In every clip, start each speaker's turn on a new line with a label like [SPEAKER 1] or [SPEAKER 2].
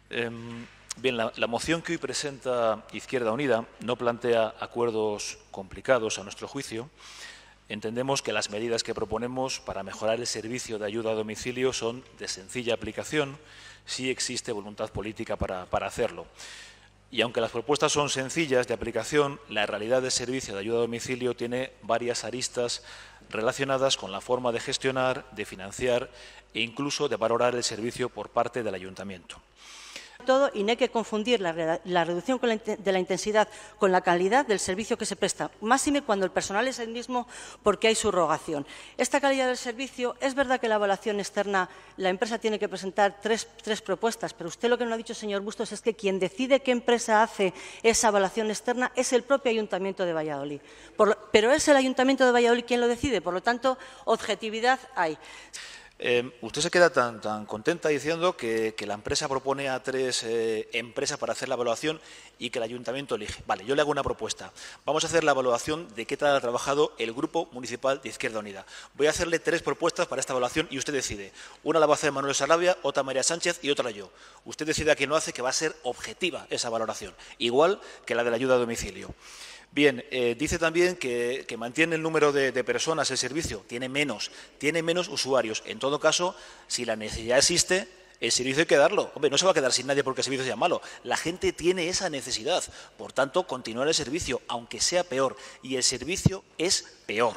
[SPEAKER 1] Bien, la moción que hoy presenta Izquierda Unida no plantea acuerdos complicados a nuestro juicio. Entendemos que las medidas que proponemos para mejorar el servicio de ayuda a domicilio son de sencilla aplicación si existe voluntad política para hacerlo. Y aunque las propuestas son sencillas de aplicación, la realidad del servicio de ayuda a domicilio tiene varias aristas relacionadas con la forma de gestionar, de financiar e incluso de valorar el servicio por parte del ayuntamiento.
[SPEAKER 2] Y no hay que confundir la reducción de la intensidad con la calidad del servicio que se presta, máxime cuando el personal es el mismo porque hay subrogación. Esta calidad del servicio, es verdad que la evaluación externa, la empresa tiene que presentar tres propuestas, pero usted lo que no ha dicho, señor Bustos, es que quien decide qué empresa hace esa evaluación externa es el propio Ayuntamiento de Valladolid. Pero es el Ayuntamiento de Valladolid quien lo decide, por lo tanto, objetividad hay.
[SPEAKER 1] Usted se queda tan contenta diciendo que la empresa propone a 3 empresas para hacer la evaluación y que el ayuntamiento elige. Vale, yo le hago una propuesta. Vamos a hacer la evaluación de qué tal ha trabajado el Grupo Municipal de Izquierda Unida. Voy a hacerle 3 propuestas para esta evaluación y usted decide. Una la va a hacer Manuel Sarabia, otra María Sánchez y otra yo. Usted decide a quién no hace, que va a ser objetiva esa valoración, igual que la de la ayuda a domicilio. Bien, dice también que mantiene el número de personas el servicio, tiene menos usuarios. En todo caso, si la necesidad existe, el servicio hay que darlo. Hombre, no se va a quedar sin nadie porque el servicio sea malo. La gente tiene esa necesidad. Por tanto, continuar el servicio, aunque sea peor. Y el servicio es peor.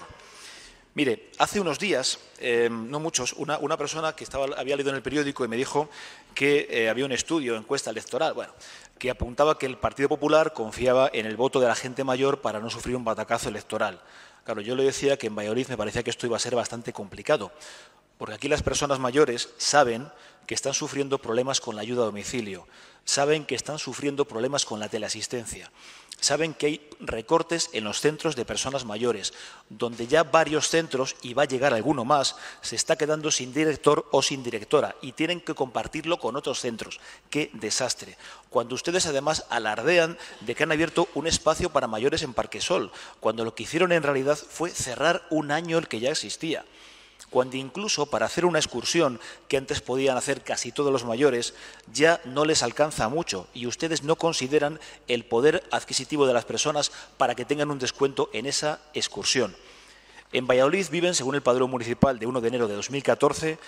[SPEAKER 1] Mire, hace unos días, no muchos, una persona que había leído en el periódico y me dijo que había un estudio, encuesta electoral, bueno, que apuntaba que el Partido Popular confiaba en el voto de la gente mayor para no sufrir un batacazo electoral. Claro, yo le decía que en Valladolid me parecía que esto iba a ser bastante complicado, porque aquí las personas mayores saben que están sufriendo problemas con la ayuda a domicilio, saben que están sufriendo problemas con la teleasistencia, saben que hay recortes en los centros de personas mayores, donde ya varios centros, y va a llegar alguno más, se está quedando sin director o sin directora y tienen que compartirlo con otros centros. ¡Qué desastre! Cuando ustedes además alardean de que han abierto un espacio para mayores en Parquesol, cuando lo que hicieron en realidad fue cerrar un año el que ya existía. Cuando incluso para hacer una excursión que antes podían hacer casi todos los mayores, ya no les alcanza mucho y ustedes no consideran el poder adquisitivo de las personas para que tengan un descuento en esa excursión. En Valladolid viven, según el padrón municipal de 1 de enero de 2014,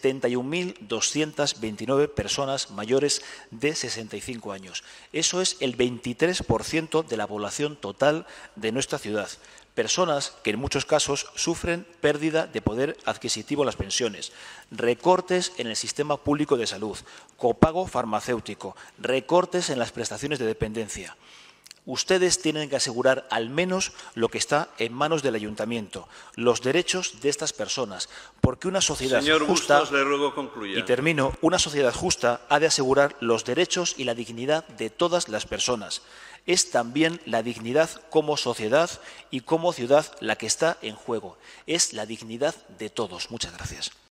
[SPEAKER 1] 71.229 personas mayores de 65 años. Eso es el 23% de la población total de nuestra ciudad. Personas que en muchos casos sufren pérdida de poder adquisitivo en las pensiones, recortes en el sistema público de salud, copago farmacéutico, recortes en las prestaciones de dependencia. Ustedes tienen que asegurar al menos lo que está en manos del ayuntamiento, los derechos de estas personas, porque una sociedad justa,
[SPEAKER 3] Bustos, le ruego concluya.
[SPEAKER 1] Y termino, una sociedad justa ha de asegurar los derechos y la dignidad de todas las personas. Es también la dignidad como sociedad y como ciudad la que está en juego. Es la dignidad de todos. Muchas gracias.